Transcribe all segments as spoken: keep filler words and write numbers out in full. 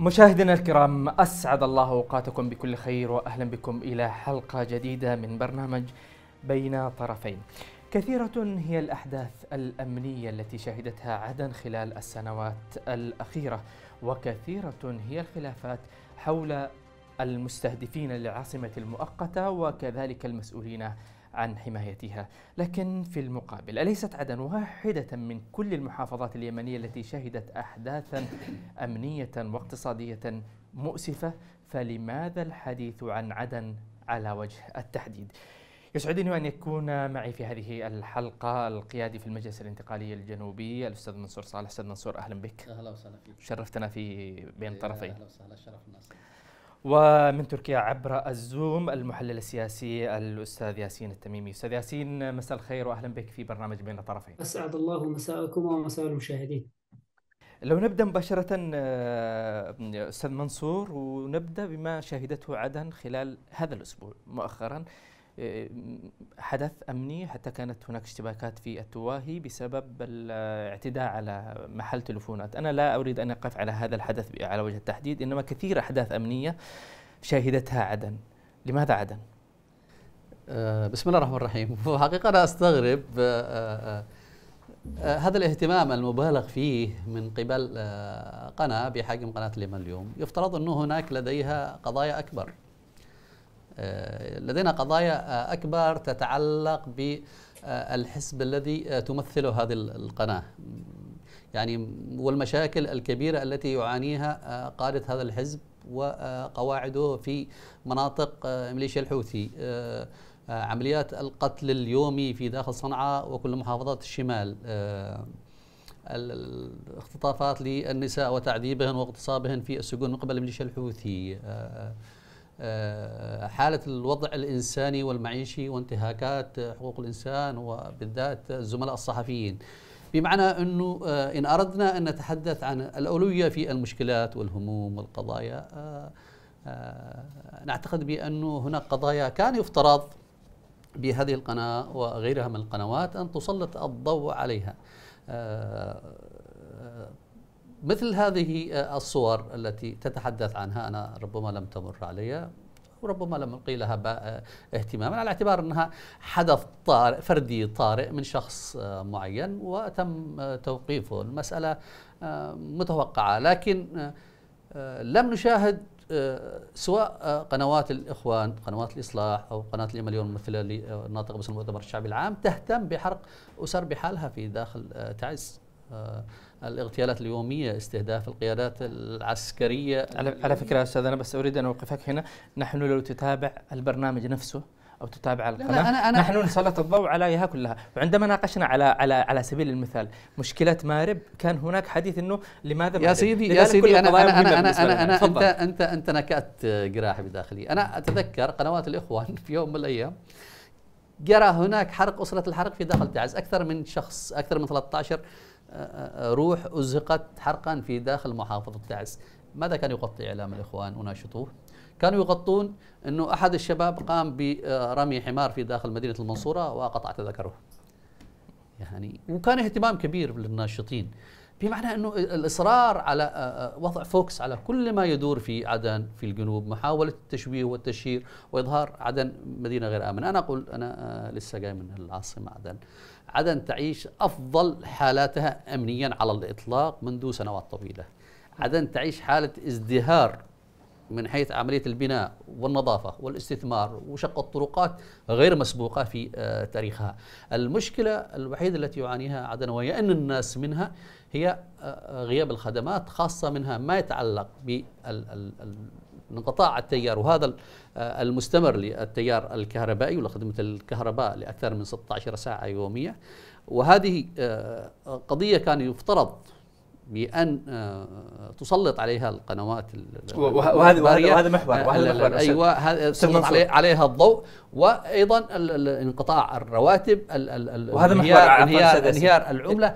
مشاهدينا الكرام، أسعد الله أوقاتكم بكل خير وأهلا بكم إلى حلقة جديدة من برنامج بين طرفين. كثيرة هي الأحداث الأمنية التي شهدتها عدن خلال السنوات الأخيرة، وكثيرة هي الخلافات حول المستهدفين للعاصمة المؤقتة وكذلك المسؤولين عن حمايتها. لكن في المقابل، أليست عدن واحدة من كل المحافظات اليمنية التي شهدت أحداثا أمنية واقتصادية مؤسفة؟ فلماذا الحديث عن عدن على وجه التحديد؟ يسعدني أن يكون معي في هذه الحلقة القيادي في المجلس الانتقالي الجنوبي الأستاذ منصور صالح. أستاذ منصور، أهلا بك. أهلا وسهلا فيك. شرفتنا في بين طرفين. أهلا وسهلا، شرف الناس. ومن تركيا عبر الزوم المحلل السياسي الأستاذ ياسين التميمي. أستاذ ياسين، مساء الخير وأهلا بك في برنامج بين طرفين. أسعد الله مساءكم ومساء المشاهدين. لو نبدأ مباشرة أستاذ منصور، ونبدأ بما شهدته عدن خلال هذا الأسبوع مؤخرا، حدث أمني، حتى كانت هناك اشتباكات في التواهي بسبب الاعتداء على محل تلفونات. أنا لا أريد أن أقف على هذا الحدث على وجه التحديد، إنما كثير أحداث أمنية شهدتها عدن. لماذا عدن؟ آه بسم الله الرحمن الرحيم. وحقيقة أنا أستغرب آه آه آه هذا الاهتمام المبالغ فيه من قبل آه قناة بحجم قناة اليمن اليوم. يفترض أنه هناك لديها قضايا أكبر. لدينا قضايا أكبر تتعلق بالحزب الذي تمثله هذه القناة، يعني والمشاكل الكبيرة التي يعانيها قادة هذا الحزب وقواعده في مناطق ميليشيا الحوثي، عمليات القتل اليومي في داخل صنعاء وكل محافظات الشمال، الاختطافات للنساء وتعذيبهن واغتصابهن في السجون من قبل ميليشيا الحوثي، حالة الوضع الإنساني والمعيشي وانتهاكات حقوق الإنسان وبالذات الزملاء الصحفيين. بمعنى أنه إن أردنا أن نتحدث عن الأولوية في المشكلات والهموم والقضايا، نعتقد بأنه هناك قضايا كان يفترض بهذه القناة وغيرها من القنوات أن تسلط الضوء عليها، مثل هذه الصور التي تتحدث عنها. أنا ربما لم تمر علي وربما لم ألقي لها اهتماما، على اعتبار أنها حدث طارئ فردي طارئ من شخص معين وتم توقيفه. المسألة متوقعة، لكن لم نشاهد سواء قنوات الإخوان، قنوات الإصلاح أو قناة اليمن اليوم الممثلة للناطق باسم المؤتمر الشعبي العام تهتم بحرق أسر بحالها في داخل تعز. الاغتيالات اليومية، استهداف القيادات العسكرية. على, على فكرة أستاذ، أنا بس أريد أن أوقفك هنا. نحن لو تتابع البرنامج نفسه أو تتابع القناة، أنا أنا نحن نسلط الضوء عليها كلها. وعندما ناقشنا على على على سبيل المثال مشكلة مارب، كان هناك حديث إنه لماذا يا سيدي يا سيدي أنا أنا أنا أنا, أنا, أنا أنت أنت أنت نكأت جراحي بداخلي. أنا أتذكر قنوات الإخوان في يوم من الأيام جرى هناك حرق، أسرة الحرق في داخل تعز، أكثر من شخص، أكثر من ثلاثة عشر روح أزهقت حرقا في داخل محافظة تعز. ماذا كان يغطي إعلام الإخوان وناشطوه؟ كانوا يغطون أنه أحد الشباب قام برمي حمار في داخل مدينة المنصورة وقطع ذكره، يعني وكان اهتمام كبير للناشطين، بمعنى أنه الإصرار على وضع فوكس على كل ما يدور في عدن في الجنوب، محاولة التشويه والتشهير وإظهار عدن مدينة غير آمنة. أنا أقول، أنا لسه جاي من العاصمة عدن. عدن تعيش أفضل حالاتها أمنيا على الإطلاق منذ سنوات طويلة. عدن تعيش حالة ازدهار من حيث عملية البناء والنظافة والاستثمار وشق الطرقات غير مسبوقة في تاريخها. المشكلة الوحيدة التي يعانيها عدن وهي أن الناس منها هي غياب الخدمات، خاصة منها ما يتعلق بانقطاع التيار، وهذا المستمر للتيار الكهربائي ولخدمة الكهرباء لأكثر من ستة عشر ساعة يومية. وهذه قضية كان يفترض بأن تسلط عليها القنوات، وهذا وهذا محور وهذا محور ايوه تسلط عليها الضوء، وايضا انقطاع الرواتب، وهذا محور انهيار انهيار العمله.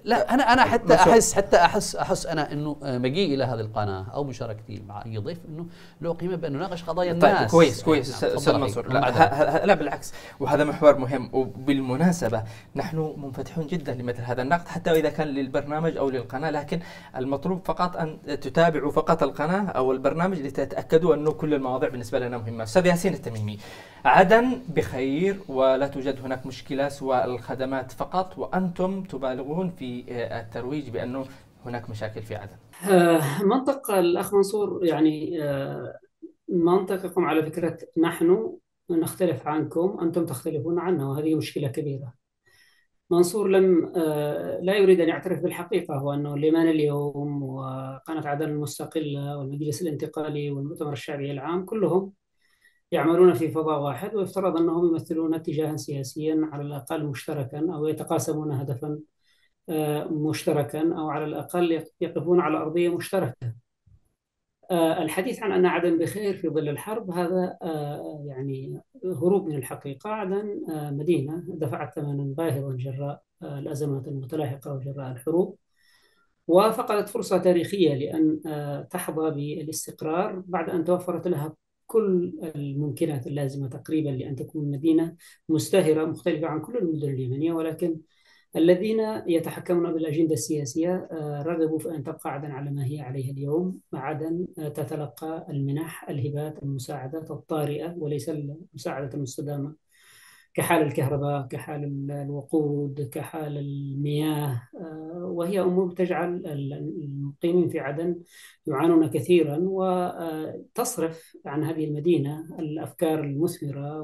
لا انا انا حتى احس حتى احس احس انا انه مجيء الى هذه القناه او مشاركتي مع اي ضيف انه له قيمه بان نناقش قضايا الناس. طيب كويس كويس استاذ منصور. لا, لا بالعكس، وهذا محور مهم. وبالمناسبه نحن منفتحون جدا لمثل هذا النقد حتى اذا كان للبرنامج او للقناه، لكن المطلوب فقط ان تتابعوا فقط القناه او البرنامج لتتاكدوا انه كل المواضيع بالنسبه لنا مهمه. استاذ ياسين التميمي، عدن بخير ولا توجد هناك مشكله سوى الخدمات فقط، وانتم تبالغون في الترويج بانه هناك مشاكل في عدن. منطق الأخ منصور يعني منطقكم على فكرة نحن نختلف عنكم، أنتم تختلفون عنا، وهذه مشكلة كبيرة. منصور لم لا يريد أن يعترف بالحقيقة، وأنه لمان اليوم وقناة عدن المستقلة والمجلس الانتقالي والمؤتمر الشعبي العام كلهم يعملون في فضاء واحد، ويفترض أنهم يمثلون اتجاها سياسيا على الأقل مشتركا، أو يتقاسمون هدفا مشتركا، أو على الأقل يقفون على أرضية مشتركة. الحديث عن أن عدن بخير في ظل الحرب هذا يعني هروب من الحقيقة. عدن مدينة دفعت ثمنا باهظا جراء الأزمات المتلاحقة وجراء الحروب، وفقدت فرصة تاريخية لأن تحظى بالاستقرار بعد أن توفرت لها كل الممكنات اللازمة تقريبا لأن تكون مدينة مزدهرة مختلفة عن كل المدن اليمنية. ولكن الذين يتحكمون بالأجندة السياسية رغبوا في أن تبقى عدن على ما هي عليه اليوم. عدن تتلقى المنح، الهبات، المساعدات الطارئة وليس المساعدة المستدامة، كحال الكهرباء، كحال الوقود، كحال المياه، وهي أمور تجعل المقيمين في عدن يعانون كثيرا، وتصرف عن هذه المدينة الأفكار المثمرة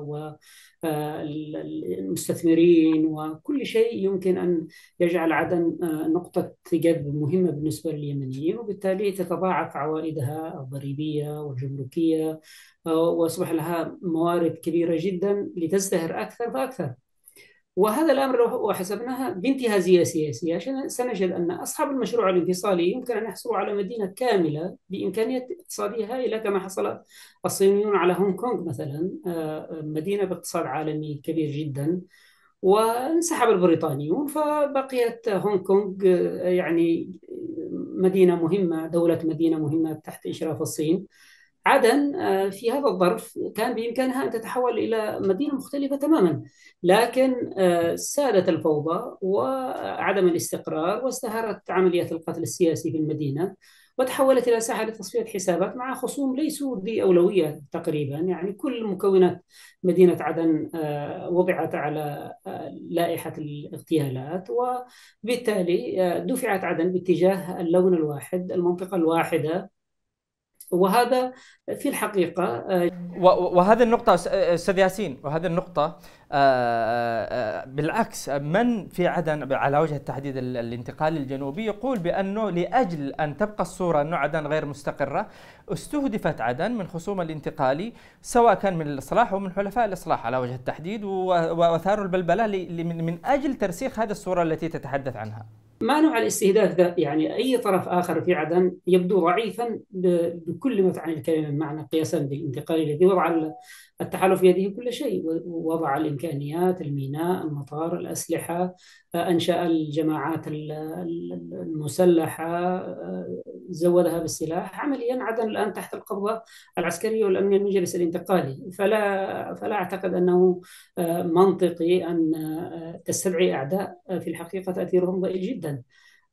والمستثمرين وكل شيء يمكن أن يجعل عدن نقطة جذب مهمة بالنسبة لليمنيين، وبالتالي تتضاعف عوائدها الضريبية والجمركية، وأصبح لها موارد كبيرة جدا لتزدهر أكثر فأكثر. وهذا الأمر لو حسبناها بانتهازية سياسية سنجد أن أصحاب المشروع الانفصالي يمكن أن يحصلوا على مدينة كاملة بإمكانيات اقتصادية هائلة، كما حصل الصينيون على هونغ كونغ مثلا، مدينة باقتصاد عالمي كبير جدا، وانسحب البريطانيون فبقيت هونغ كونغ يعني مدينة مهمة، دولة مدينة مهمة تحت إشراف الصين. عدن في هذا الظرف كان بإمكانها أن تتحول إلى مدينة مختلفة تماما، لكن سادت الفوضى وعدم الاستقرار وازدهرت عمليات القتل السياسي في المدينة، وتحولت إلى ساحة لتصفية حسابات مع خصوم ليسوا ذي أولوية تقريبا. يعني كل مكونات مدينة عدن وضعت على لائحة الاغتيالات، وبالتالي دفعت عدن باتجاه اللون الواحد، المنطقة الواحدة، وهذا في الحقيقة وهذه النقطة أستاذ ياسين، وهذه النقطة بالعكس من في عدن على وجه التحديد الانتقالي الجنوبي يقول بأنه لأجل أن تبقى الصورة أن عدن غير مستقرة استهدفت عدن من خصوم الانتقالي، سواء كان من الإصلاح أو من حلفاء الإصلاح على وجه التحديد، وثاروا البلبلة من أجل ترسيخ هذه الصورة التي تتحدث عنها. ما نوع الاستهداف ذا؟ يعني أي طرف آخر في عدن يبدو ضعيفا بكل ما تعني الكلمة معنى قياسا بالانتقال الذي وضع التحالف بيده كل شيء، وضع الإمكانيات، الميناء، المطار، الأسلحة، أنشأ الجماعات المسلحة، زودها بالسلاح. عمليا عدن الآن تحت القبضة العسكرية والأمنية المجلس الانتقالي، فلا فلا أعتقد أنه منطقي أن تستدعي أعداء في الحقيقة تأثيرهم ضئيل جدا.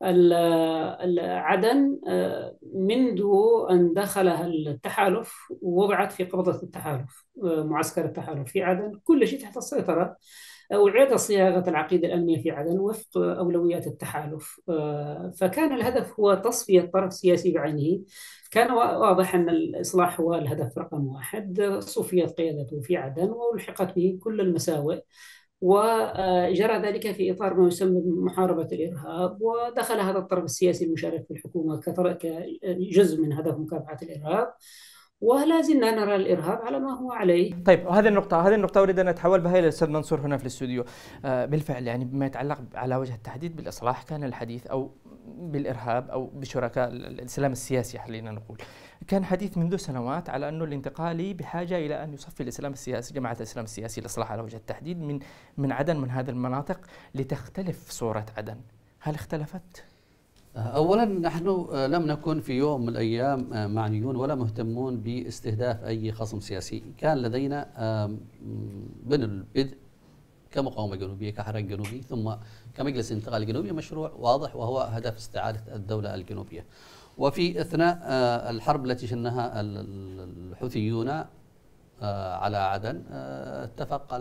عدن منذ أن دخلها التحالف وضعت في قبضة التحالف، معسكر التحالف في عدن، كل شيء تحت السيطرة، وإعادة صياغة العقيدة الأمنية في عدن وفق أولويات التحالف. فكان الهدف هو تصفية طرف سياسي بعينه. كان واضح أن الإصلاح هو الهدف رقم واحد، صفيت قيادته في عدن وألحقت به كل المساوئ، وجرى ذلك في إطار ما يسمى بمحاربة الإرهاب، ودخل هذا الطرف السياسي المشارك في الحكومة كجزء من هدف مكافحة الإرهاب، ولا زلنا نرى الإرهاب على ما هو عليه. طيب هذه النقطة هذه النقطة أريد أن أتحول بها إلى الأستاذ منصور هنا في الاستوديو. آه بالفعل يعني بما يتعلق على وجه التحديد بالإصلاح كان الحديث، أو بالإرهاب أو بشركاء الإسلام السياسي خلينا نقول، كان حديث منذ سنوات على أنه الانتقالي بحاجة إلى أن يصفي الإسلام السياسي، جماعة الإسلام السياسي، الإصلاح على وجه التحديد من من عدن، من هذه المناطق، لتختلف صورة عدن. هل اختلفت؟ أولا نحن لم نكن في يوم من الأيام معنيون ولا مهتمون باستهداف أي خصم سياسي. كان لدينا من البدء كمقاومة جنوبية كحركة جنوبي ثم كمجلس انتقال جنوبي مشروع واضح، وهو هدف استعادة الدولة الجنوبية. وفي أثناء الحرب التي شنها الحوثيون على عدن اتفق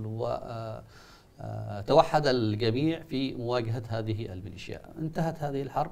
وتوحد الجميع في مواجهة هذه الميليشيا. انتهت هذه الحرب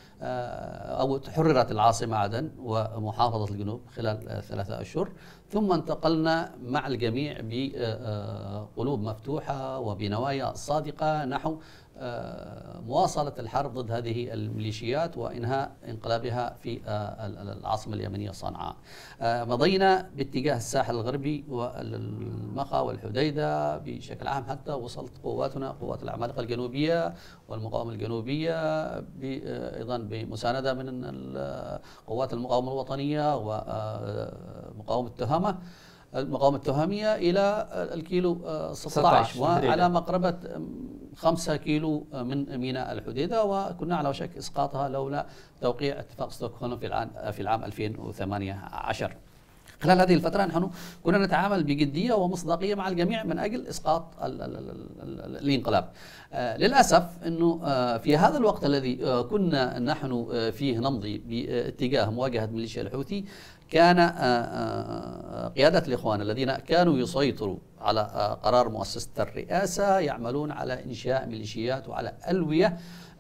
أو تحررت العاصمة عدن ومحافظة الجنوب خلال ثلاثة أشهر، ثم انتقلنا مع الجميع بقلوب مفتوحة وبنوايا صادقة نحو مواصلة الحرب ضد هذه الميليشيات وإنهاء انقلابها في العاصمة اليمنية صنعاء. مضينا باتجاه الساحل الغربي والمقا والحديدة بشكل عام، حتى وصلت قواتنا قوات العمالقة الجنوبية والمقاومة الجنوبية أيضا بمساندة من قوات المقاومة الوطنية ومقاومة التهامة المقاومة التهامية إلى الكيلو ستة عشر وعلى مقربة خمسة كيلو من ميناء الحديدة، وكنا على وشك إسقاطها لولا توقيع اتفاق ستوكهولم في العام في العام ألفين وثمانية عشر. خلال هذه الفترة نحن كنا نتعامل بجدية ومصداقية مع الجميع من أجل إسقاط ال ال ال الانقلاب. آه للأسف أنه آه في هذا الوقت الذي آه كنا نحن آه فيه نمضي باتجاه مواجهة ميليشيا الحوثي، كان آه آه قيادة الإخوان الذين كانوا يسيطروا على آه قرار مؤسسة الرئاسة يعملون على إنشاء ميليشيات وعلى ألوية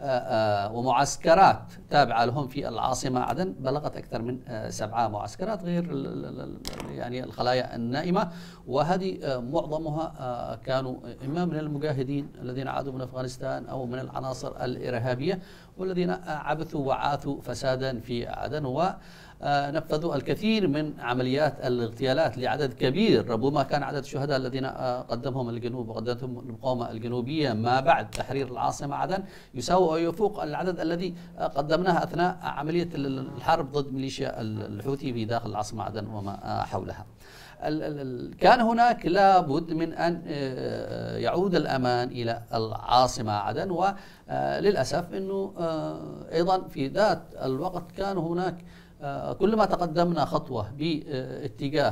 ومعسكرات تابعة لهم في العاصمة عدن، بلغت أكثر من سبعة معسكرات غير يعني الخلايا النائمة، وهذه معظمها كانوا إما من المجاهدين الذين عادوا من أفغانستان أو من العناصر الإرهابية والذين عبثوا وعاثوا فسادا في عدن، و نفذوا الكثير من عمليات الاغتيالات لعدد كبير. ربما كان عدد الشهداء الذين قدمهم الجنوب وقدمتهم المقاومة الجنوبية ما بعد تحرير العاصمة عدن يساوي أو يفوق العدد الذي قدمناه أثناء عملية الحرب ضد ميليشيا الحوثي في داخل العاصمة عدن وما حولها. كان هناك لابد من أن يعود الأمان إلى العاصمة عدن، وللأسف أنه أيضا في ذات الوقت كان هناك كلما تقدمنا خطوة باتجاه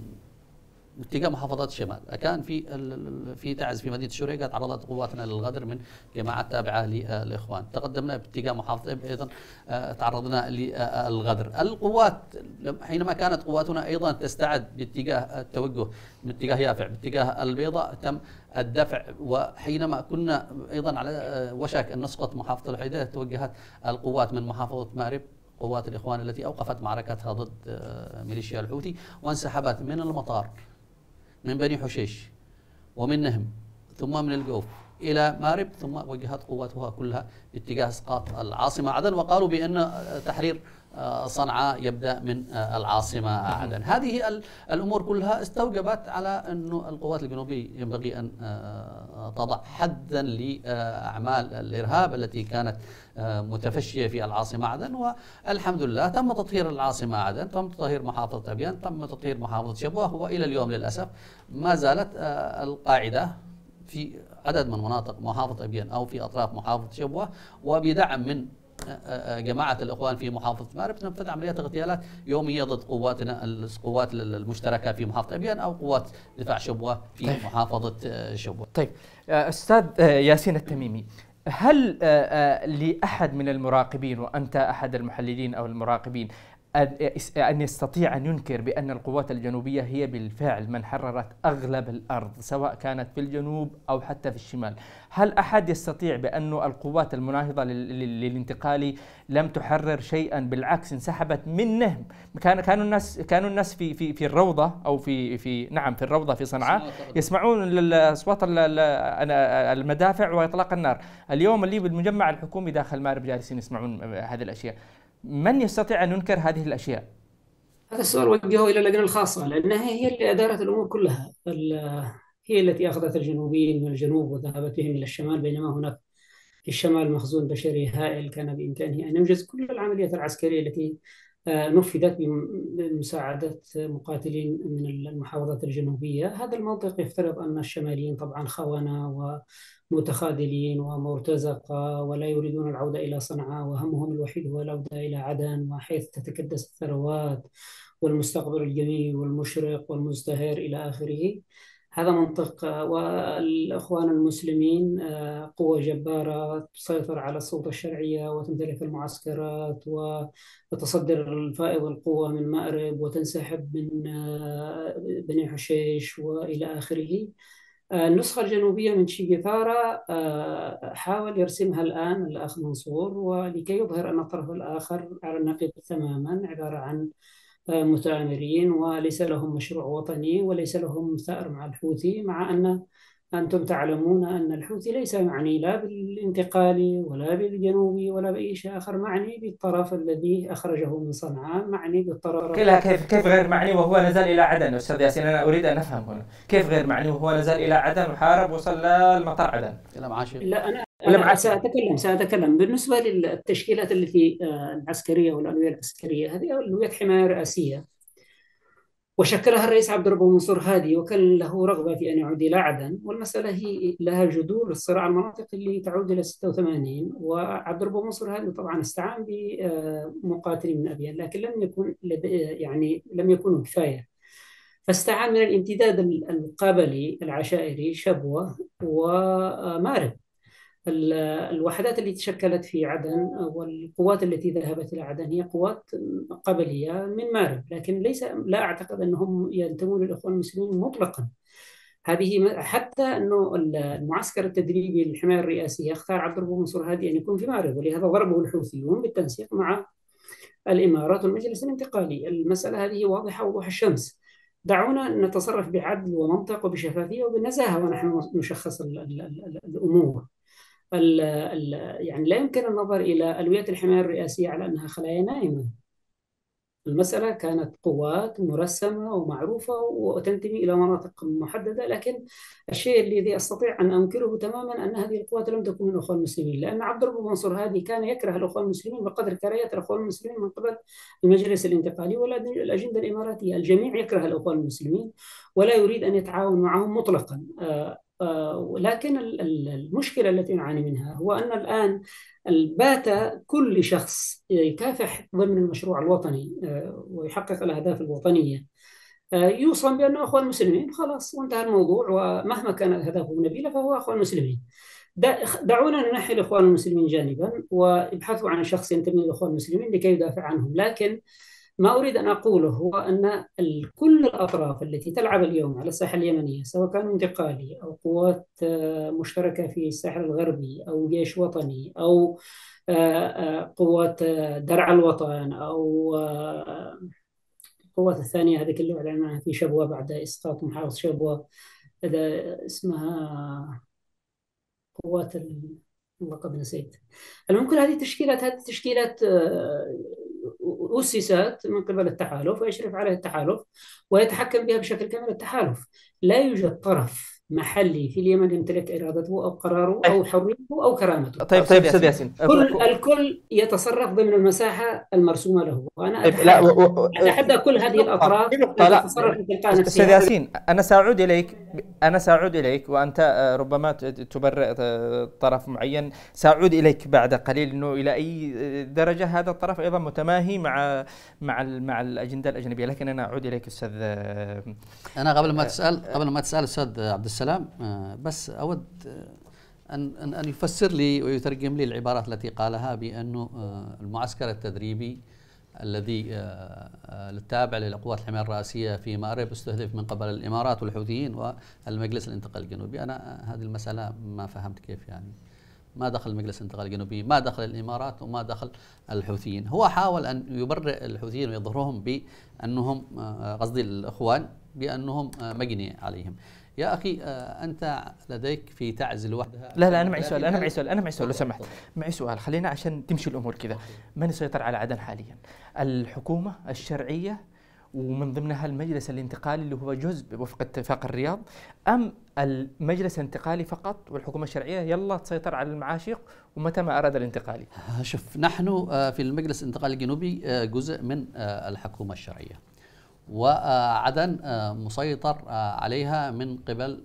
اتجاه محافظات الشمال. كان في في تعز في مدينة الشريقة تعرضت قواتنا للغدر من جماعات تابعة للإخوان. تقدمنا باتجاه محافظة أيضا تعرضنا للغدر. القوات حينما كانت قواتنا أيضا تستعد باتجاه التوجه من اتجاه يافع باتجاه البيضاء تم الدفع، وحينما كنا أيضا على وشك أن نسقط محافظة الحديدة توجهت القوات من محافظة مأرب قوات الإخوان التي أوقفت معركتها ضد ميليشيا الحوثي وانسحبت من المطار من بني حشيش ومن نهم ثم من الجوف إلى مأرب، ثم وجهت قواتها كلها باتجاه إسقاط العاصمة عدن، وقالوا بأن تحرير صنعاء يبدأ من العاصمة عدن. هذه الأمور كلها استوجبت على أن القوات الجنوبية ينبغي أن تضع حدا لأعمال الإرهاب التي كانت متفشية في العاصمة عدن، والحمد لله تم تطهير العاصمة عدن، تم تطهير محافظة أبيان، تم تطهير محافظة شبوة، وإلى اليوم للأسف ما زالت القاعدة في عدد من مناطق محافظة أبيان أو في أطراف محافظة شبوة وبدعم من جماعة الإخوان في محافظة مأرب تنفذ عمليات اغتيالات يومية ضد قواتنا القوات المشتركة في محافظة أبيان أو قوات دفاع شبوة في طيب. محافظة شبوة. طيب أستاذ ياسين التميمي، هل لأحد من المراقبين وأنت أحد المحللين أو المراقبين أن يستطيع أن ينكر بأن القوات الجنوبية هي بالفعل من حررت أغلب الأرض سواء كانت في الجنوب أو حتى في الشمال؟ هل أحد يستطيع بأن القوات المناهضة للانتقالي لم تحرر شيئا، بالعكس انسحبت من نهم؟ كان كانوا الناس كانوا الناس في في في الروضة أو في في نعم في الروضة في صنعاء يسمعون أصوات المدافع وإطلاق النار. اليوم اللي بالمجمع الحكومي داخل مأرب جالسين يسمعون هذه الأشياء. من يستطيع أن ينكر هذه الأشياء؟ هذا السؤال وجهه إلى اللجنة الخاصة، لأنها هي اللي أدارت الأمور كلها. هي التي أخذت الجنوبيين من الجنوب وذهبت بهم إلى الشمال، بينما هناك في الشمال مخزون بشري هائل كان بإمكانه أن ينجز كل العمليات العسكرية التي نفذت بمساعدة مقاتلين من المحافظات الجنوبية. هذا المنطق يفترض أن الشماليين طبعا خونة ومتخاذلين ومرتزقة ولا يريدون العودة إلى صنعاء، وهمهم الوحيد هو العودة إلى عدن، وحيث تتكدس الثروات والمستقبل الجميل والمشرق والمزدهر إلى آخره. هذا منطق. والإخوان المسلمين قوة جبارة تسيطر على السلطة الشرعية وتمتلك المعسكرات وتصدر الفائض القوة من مأرب وتنسحب من بني حشيش وإلى آخره. النسخة الجنوبية من تشي جيفارا حاول يرسمها الآن الأخ منصور، ولكي يظهر أن الطرف الآخر على النقيض تماما، عبارة عن متآمرين وليس لهم مشروع وطني وليس لهم ثأر مع الحوثي، مع أن أنتم تعلمون أن الحوثي ليس معني لا بالانتقالي ولا بالجنوبي ولا بأي شيء آخر، معني بالطرف الذي أخرجه من صنعاء، معني بالطرف كلا كيف كيف غير معني وهو نزل إلى عدن؟ أستاذ ياسين أنا أريد أن أفهم هنا كيف غير معني وهو نزل إلى عدن وحارب وصل للمطار عدن. إلى معاشر. لا أنا أنا سأتكلم سأتكلم بالنسبة للتشكيلات التي العسكرية والألوية العسكرية، هذه ألوية حماية رئاسية وشكلها الرئيس عبد الرب منصور هادي، وكان له رغبة في أن يعود إلى عدن، والمسألة هي لها جذور الصراع المناطق اللي تعود إلى ستة وثمانين، وعبد الرب منصور هادي طبعا استعان بمقاتلين من أبيان، لكن لم يكن يعني لم يكونوا كفاية، فاستعان من الامتداد القبلي العشائري شبوة ومارب. الوحدات التي تشكلت في عدن والقوات التي ذهبت إلى عدن هي قوات قبلية من مارب، لكن ليس لا أعتقد أنهم ينتمون للإخوان المسلمين مطلقا. هذه حتى أنه المعسكر التدريبي للحماية الرئاسية اختار عبد الرب منصور هادي أن يكون في مارب، ولهذا ضربه الحوثيون بالتنسيق مع الإمارات والمجلس الانتقالي. المسألة هذه واضحة وضوح الشمس. دعونا نتصرف بعدل ومنطق وبشفافية وبنزاهة ونحن نشخص الأمور. ال ال يعني لا يمكن النظر إلى ألوية الحماية الرئاسية على أنها خلايا نائمة. المسألة كانت قوات مرسمة ومعروفة وتنتمي إلى مناطق محددة، لكن الشيء الذي أستطيع أن أنكره تماما أن هذه القوات لم تكن من الأخوان المسلمين، لأن عبد الرب منصور هادي كان يكره الأخوان المسلمين بقدر كراهية الأخوان المسلمين من قبل المجلس الانتقالي ولا الأجندة الإماراتية. الجميع يكره الأخوان المسلمين ولا يريد أن يتعاون معهم مطلقا. لكن المشكلة التي نعاني منها هو أن الآن بات كل شخص يكافح ضمن المشروع الوطني ويحقق الأهداف الوطنية يوصم بأنه أخوان المسلمين، خلاص وانتهى الموضوع، ومهما كانت أهدافه نبيلة فهو أخوان المسلمين. دعونا ننحي الإخوان المسلمين جانبا وابحثوا عن شخص ينتمي للإخوان المسلمين لكي يدافع عنهم. لكن ما أريد أن أقوله هو أن كل الأطراف التي تلعب اليوم على الساحة اليمنية، سواء كانوا انتقالي أو قوات مشتركة في الساحل الغربي أو جيش وطني أو قوات درع الوطن أو القوات الثانية هذه اللي أعلنها في شبوة بعد إسقاط محافظ شبوة، اسمها قوات والله قد نسيت. المهم هذه التشكيلات هذه التشكيلات أسست من قبل التحالف ويشرف عليها التحالف ويتحكم بها بشكل كامل التحالف. لا يوجد طرف محلي في اليمن يمتلك إرادته أو قراره أو حريته أو كرامته. طيب طيب أستاذ ياسين، كل الكل يتصرف ضمن المساحة المرسومة له، وأنا أتحدى كل هذه الأطراف تتصرف بتلقاء نفسها. أستاذ ياسين أنا سأعود إليك أنا سأعود إليك وأنت ربما تبرئ طرف معين، سأعود إليك بعد قليل إنه إلى أي درجة هذا الطرف أيضا متماهي مع مع مع الأجندة الأجنبية، لكن أنا أعود إليك أستاذ. أنا قبل ما تسأل قبل ما تسأل أستاذ عبد السلام بس أود أن أن يفسر لي ويترجم لي العبارات التي قالها بأنه المعسكر التدريبي الذي التابع للقوات الحماية الرئاسية في مأرب استهدف من قبل الإمارات والحوثيين والمجلس الانتقالي الجنوبي. أنا هذه المسألة ما فهمت كيف، يعني ما دخل المجلس الانتقالي الجنوبي، ما دخل الإمارات وما دخل الحوثيين. هو حاول أن يبرئ الحوثيين ويظهرهم بأنهم قصدي الإخوان بأنهم مجني عليهم. يا أخي أنت لديك في تعزل وحدها. لا لا أنا معي سؤال أنا معي سؤال أنا معي سؤال لو سمحت معي سؤال خلينا عشان تمشي الأمور كذا. من يسيطر على عدن حاليا؟ الحكومة الشرعية ومن ضمنها المجلس الانتقالي اللي هو جزء وفق اتفاق الرياض، أم المجلس الانتقالي فقط والحكومة الشرعية يلا تسيطر على المعاشق ومتى ما أراد الانتقالي؟ شوف، نحن في المجلس الانتقالي الجنوبي جزء من الحكومة الشرعية، وعدن مسيطر عليها من قبل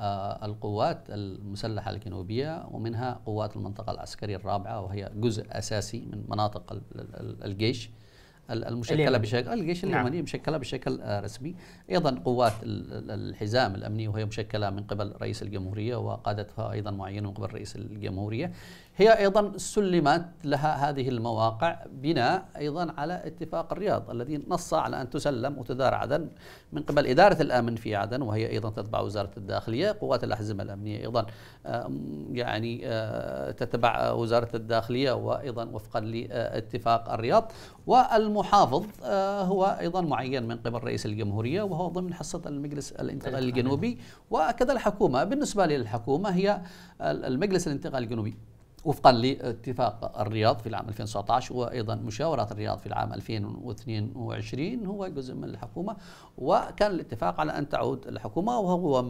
القوات المسلحة الجنوبية، ومنها قوات المنطقة العسكرية الرابعة، وهي جزء أساسي من مناطق الجيش المشكلة بشكل الجيش اليمني. نعم. مشكلة بشكل رسمي. أيضا قوات الحزام الأمني وهي مشكلة من قبل رئيس الجمهورية وقادتها أيضا معينة من قبل رئيس الجمهورية، هي أيضا سلمت لها هذه المواقع بناء أيضا على اتفاق الرياض الذي نص على أن تسلم وتدار عدن من قبل إدارة الأمن في عدن، وهي أيضا تتبع وزارة الداخلية. قوات الأحزمة الأمنية أيضا يعني تتبع وزارة الداخلية وأيضا وفقا لاتفاق الرياض. والمحافظ هو أيضا معين من قبل رئيس الجمهورية وهو ضمن حصة المجلس الانتقالي الجنوبي، وكذا الحكومة. بالنسبة للحكومة هي المجلس الانتقالي الجنوبي وفقا لاتفاق الرياض في العام ألفين وتسعة عشر وأيضا مشاورات الرياض في العام ألفين واثنين وعشرين هو جزء من الحكومة، وكان الاتفاق على أن تعود الحكومة، وهو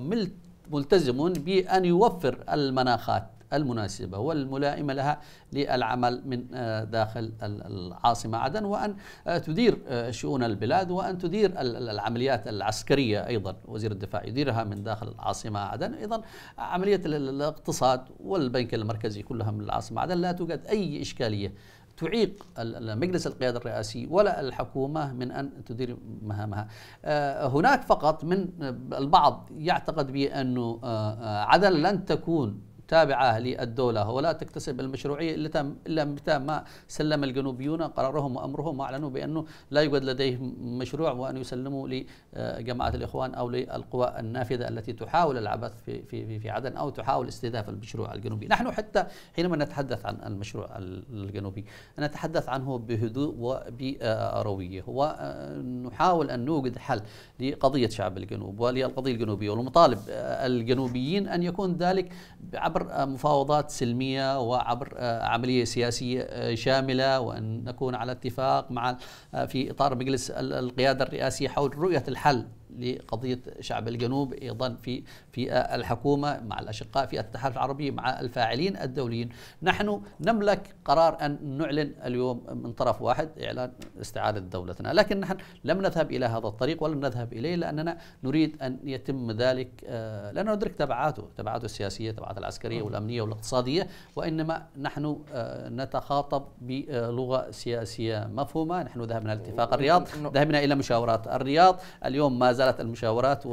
ملتزم بأن يوفر المناخات المناسبة والملائمة لها للعمل من داخل العاصمة عدن، وأن تدير شؤون البلاد وأن تدير العمليات العسكرية. أيضا وزير الدفاع يديرها من داخل العاصمة عدن. أيضا عملية الاقتصاد والبنك المركزي كلها من العاصمة عدن. لا توجد أي إشكالية تعيق مجلس القيادة الرئاسي ولا الحكومة من أن تدير مهامها. هناك فقط من البعض يعتقد بأنه عدن لن تكون تابعة للدولة ولا تكتسب المشروعية إلا متى ما سلم الجنوبيون قرارهم وأمرهم وأعلنوا بأنه لا يوجد لديهم مشروع، وأن يسلموا لجماعة الإخوان أو للقوى النافذة التي تحاول العبث في في في عدن أو تحاول استهداف المشروع الجنوبي. نحن حتى حينما نتحدث عن المشروع الجنوبي نتحدث عنه بهدوء وبروية، ونحاول أن نوجد حل لقضية شعب الجنوب وللقضية الجنوبية، والمطالب الجنوبيين أن يكون ذلك عبر مفاوضات سلمية وعبر عملية سياسية شاملة، وأن نكون على اتفاق مع في إطار مجلس القيادة الرئاسية حول رؤية الحل لقضية شعب الجنوب، أيضا في في الحكومة مع الأشقاء في التحالف العربي مع الفاعلين الدوليين. نحن نملك قرار أن نعلن اليوم من طرف واحد إعلان استعادة دولتنا، لكن نحن لم نذهب إلى هذا الطريق ولن نذهب إليه، لأننا نريد أن يتم ذلك لأننا ندرك تبعاته تبعاته السياسية، تبعاته العسكرية والأمنية والاقتصادية، وإنما نحن نتخاطب بلغة سياسية مفهومة. نحن ذهبنا لاتفاق الرياض، ذهبنا إلى مشاورات الرياض، اليوم ما زالت المشاورات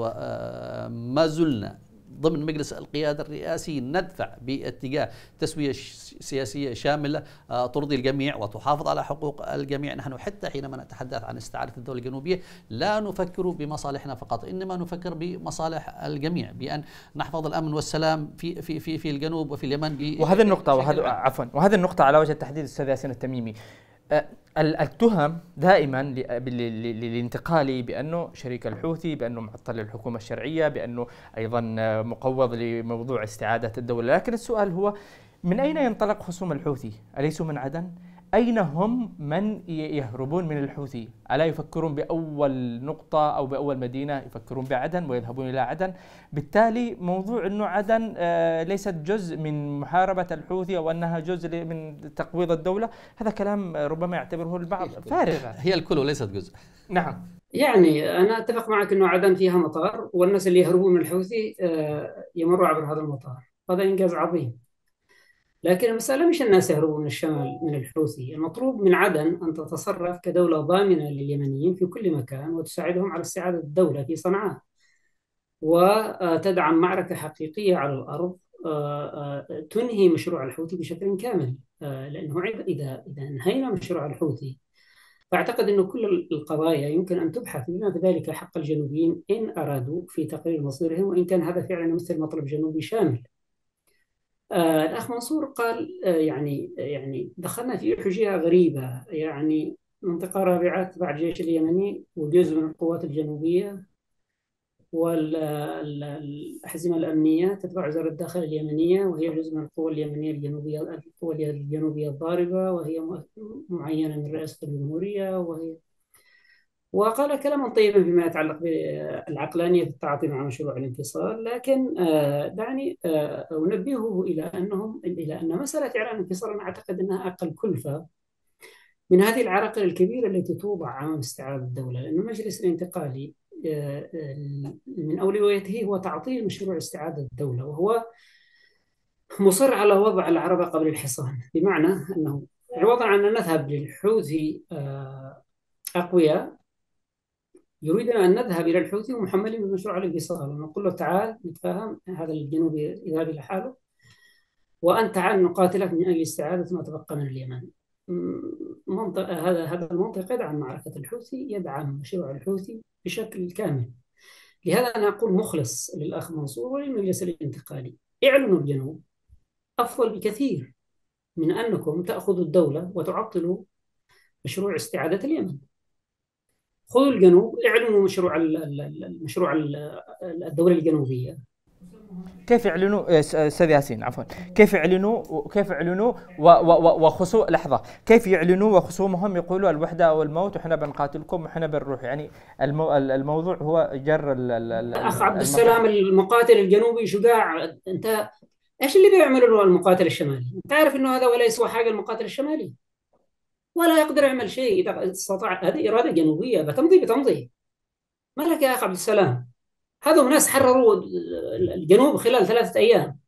وما زلنا ضمن مجلس القيادة الرئاسي ندفع باتجاه تسوية سياسية شاملة ترضي الجميع وتحافظ على حقوق الجميع. نحن حتى حينما نتحدث عن استعادة الدولة الجنوبية لا نفكر بمصالحنا فقط، إنما نفكر بمصالح الجميع، بأن نحفظ الأمن والسلام في في في في الجنوب وفي اليمن. وهذه النقطة وهذا عفوا وهذه النقطة على وجه التحديد أستاذ ياسين التميمي، التهم دائما للانتقالي بأنه شريك الحوثي، بأنه معطل للحكومة الشرعية، بأنه أيضا مقوض لموضوع استعادة الدولة. لكن السؤال هو من أين ينطلق خصوم الحوثي؟ أليسوا من عدن؟ أين هم من يهربون من الحوثي؟ ألا يفكرون بأول نقطة أو بأول مدينة يفكرون بعدن ويذهبون إلى عدن؟ بالتالي موضوع أنه عدن ليست جزء من محاربة الحوثي أو أنها جزء من تقويض الدولة، هذا كلام ربما يعتبره البعض فارغ. هي الكل وليست جزء. نعم، يعني أنا أتفق معك أنه عدن فيها مطار، والناس اللي يهربون من الحوثي يمروا عبر هذا المطار، هذا إنجاز عظيم. لكن المسألة مش الناس يهربوا من الشمال من الحوثي، المطلوب من عدن أن تتصرف كدولة ضامنة لليمنيين في كل مكان وتساعدهم على استعادة الدولة في صنعاء، وتدعم معركة حقيقية على الأرض تنهي مشروع الحوثي بشكل كامل. لأنه إذا إذا انهينا مشروع الحوثي فأعتقد أن كل القضايا يمكن أن تبحث، بما في ذلك حق الجنوبيين إن أرادوا في تقرير مصيرهم، وإن كان هذا فعلا يمثل مطلب جنوبي شامل. آه الأخ منصور قال آه يعني يعني دخلنا في حجية غريبة، يعني منطقة رابعة تبع الجيش اليمني وجزء من القوات الجنوبية، والأحزمة الأمنية تتبع وزارة الداخل اليمنية وهي جزء من القوى اليمنية الجنوبية القوى الجنوبية الضاربة، وهي معينة من رئاسة الجمهورية، وهي وقال كلاما طيبا فيما يتعلق بالعقلانية في التعاطي مع مشروع الانفصال، لكن آه، دعني آه، أنبهه إلى أنهم إلى أن مسألة إعلان الانفصال أنا أعتقد أنها أقل كلفة من هذه العراقيل الكبيرة التي توضع أمام استيعاب الدولة، لأن المجلس الانتقالي آه، آه، من أولوياته هو تعطيل مشروع استعادة الدولة، وهو مصر على وضع العربة قبل الحصان، بمعنى أنه عوضا عن أن نذهب للحوثي آه، أقوياء، يريدنا أن نذهب إلى الحوثي ومحملين بمشروع الانفصال ونقول له تعال نتفاهم، هذا الجنوبي يذهب إلى حاله وأنت تعال نقاتلك من أجل استعادة ما تبقى من اليمن. منطق هذا هذا المنطق يدعم معركة الحوثي، يدعم مشروع الحوثي بشكل كامل. لهذا أنا أقول مخلص للأخ منصور وللمجلس الانتقالي، اعلنوا الجنوب أفضل بكثير من أنكم تأخذوا الدولة وتعطلوا مشروع استعادة اليمن. خذوا الجنوب، اعلنوا مشروع المشروع الدولة الجنوبية. كيف يعلنوا استاذ ياسين عفوا كيف يعلنوا كيف يعلنوا وخصو لحظه كيف يعلنوا وخصومهم يقولوا الوحده او الموت وحنا بنقاتلكم وحنا بنروح؟ يعني المو الموضوع هو جر اخ عبد السلام المقاتل الجنوبي شجاع. انت ايش اللي بيعمله المقاتل الشمالي؟ انت عارف انه هذا ولا يسوى حاجه المقاتل الشمالي، ولا يقدر يعمل شيء اذا استطاع. هذه اراده جنوبيه بتمضي بتمضي. مالك يا اخ عبد السلام؟ هذول ناس حرروا الجنوب خلال ثلاثة أيام،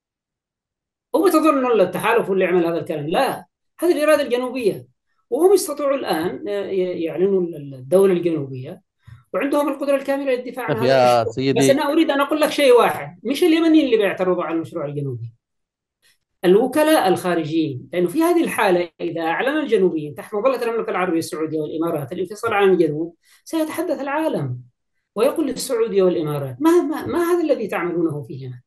هو تظن أن التحالف هو اللي عمل هذا الكلام؟ لا، هذه الإرادة الجنوبية، وهم يستطيعوا الآن يعلنوا الدولة الجنوبية وعندهم القدرة الكاملة للدفاع عن هذا المشروع. بس أنا أريد أن أقول لك شيء واحد، مش اليمنيين اللي بيعترضوا على المشروع الجنوبي، الوكلاء الخارجيين. لأنه في هذه الحالة إذا أعلن الجنوبيين تحت مظلة المملكة العربية السعودية والإمارات الانفصال عن الجنوب، سيتحدث العالم ويقول للسعودية والإمارات ما, ما, ما هذا الذي تعملونه في اليمن؟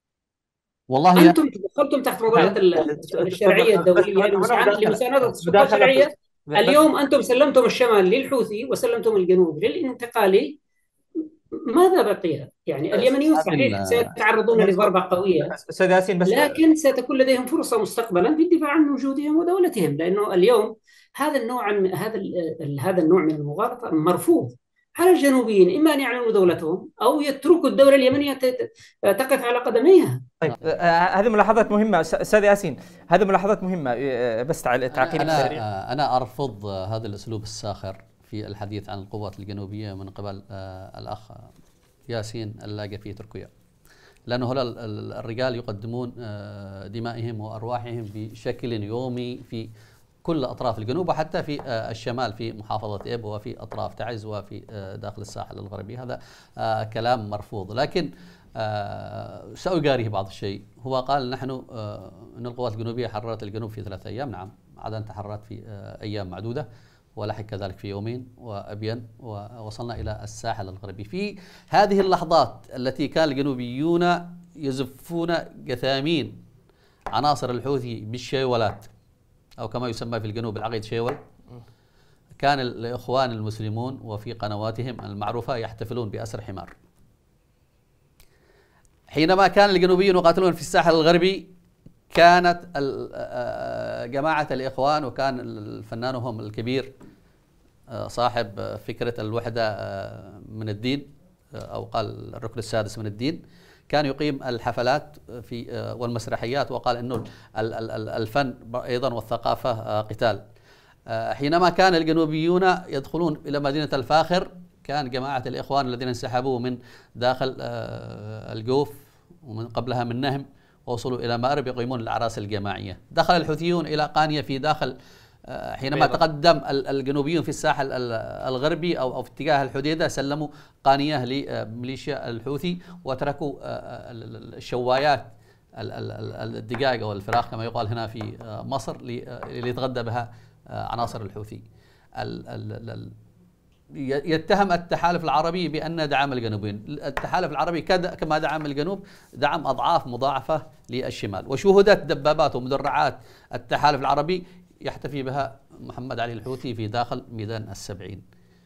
والله أنتم تدخلتم تحت مظلة الشرعية الدولية لمساندة السلطة الشرعية. اليوم أنتم سلمتم الشمال للحوثي وسلمتم الجنوب للانتقالي، ماذا بقي؟ يعني اليمنيون صحيح سيتعرضون لضربة قوية، لكن ستكون لديهم فرصة مستقبلا في الدفاع عن وجودهم ودولتهم، لأنه اليوم هذا النوع من هذا هذا النوع من المغالطة مرفوض على الجنوبيين، إما أن يعلنوا دولتهم أو يتركوا الدولة اليمنية تقف على قدميها. طيب هذه ملاحظات مهمة أستاذ ياسين، هذه ملاحظات مهمة بس تعقيب سريع. أنا, أنا أرفض هذا الأسلوب الساخر في الحديث عن القوات الجنوبية من قبل الأخ ياسين اللاقى في تركيا، لأنه الرجال يقدمون دمائهم وأرواحهم بشكل يومي في كل أطراف الجنوب وحتى في الشمال في محافظة إب وفي أطراف تعز وفي داخل الساحل الغربي. هذا كلام مرفوض، لكن سأجاريه بعض الشيء. هو قال نحن أن القوات الجنوبية حررت الجنوب في ثلاثة أيام. نعم، عدن تحررت في أيام معدودة، ولحق كذلك في يومين، وأبين، ووصلنا إلى الساحل الغربي. في هذه اللحظات التي كان الجنوبيون يزفون جثامين عناصر الحوثي بالشيولات أو كما يسمى في الجنوب العقيد شيول، كان الإخوان المسلمون وفي قنواتهم المعروفة يحتفلون بأسر حمار. حينما كان الجنوبيون يقاتلون في الساحل الغربي كانت جماعة الإخوان، وكان الفنانهم الكبير صاحب فكرة الوحدة من الدين أو قال الركن السادس من الدين، كان يقيم الحفلات في والمسرحيات، وقال إنه الفن أيضا والثقافة قتال. حينما كان الجنوبيون يدخلون إلى مدينة الفاخر، كان جماعة الإخوان الذين انسحبوا من داخل الجوف ومن قبلها من نهم ووصلوا إلى مأرب يقيمون الأعراس الجماعية. دخل الحوثيون إلى قانية في داخل، حينما تقدم الجنوبيين في الساحل الغربي أو في اتجاه الحديدة سلموا قانية لميليشيا الحوثي وتركوا الشوايات الدجاج أو الفراخ كما يقال هنا في مصر ليتغذى بها عناصر الحوثي. يتهم التحالف العربي بأن دعم الجنوبين. التحالف العربي كما دعم الجنوب دعم أضعاف مضاعفة للشمال، وشوهدت دبابات ومدرعات التحالف العربي يحتفي بها محمد علي الحوثي في داخل ميدان السبعين.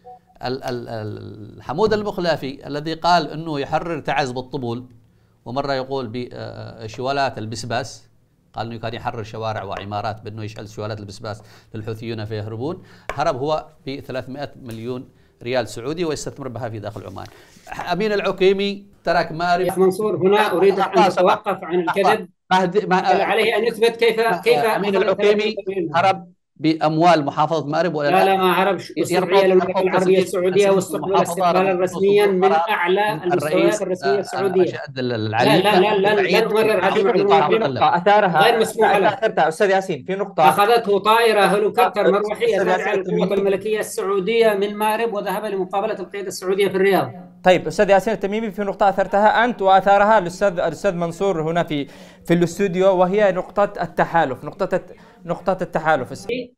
الحمود المخلافي الذي قال أنه يحرر تعز بالطبول، ومرة يقول بشوالات البسباس، قال أنه كان يحرر شوارع وعمارات بأنه يشعل شوالات البسباس للحوثيون فيهربون. هرب هو ب ثلاثمئة مليون ريال سعودي ويستثمر بها في داخل عمان. أمين العكيمي ترك مارب. يا منصور، هنا أريد أن أتوقف عن الكذب. عليه أن يثبت كيف كيف أمين العكيمي هرب بأموال محافظة مارب ولا لا؟ لا ما هربش. الرؤية المملكة العربية السعودية واستقبل استقبالا رسميا من أعلى المستويات الرسمية السعودية. لا لا لا لا لا تمرر هذه المعلومات. في نقطة أثارها غير مسموح لها. أستاذ ياسين، في نقطة أخذته طائرة هليكوبتر مروحية تابعة للقوات الملكية السعودية من مارب وذهب لمقابلة القيادة السعودية في الرياض. طيب أستاذ ياسين التميمي، في نقطة أثرتها أنت وأثارها الأستاذ الأستاذ منصور هنا في في الاستوديو، وهي نقطة التحالف، نقطة نقطة التحالف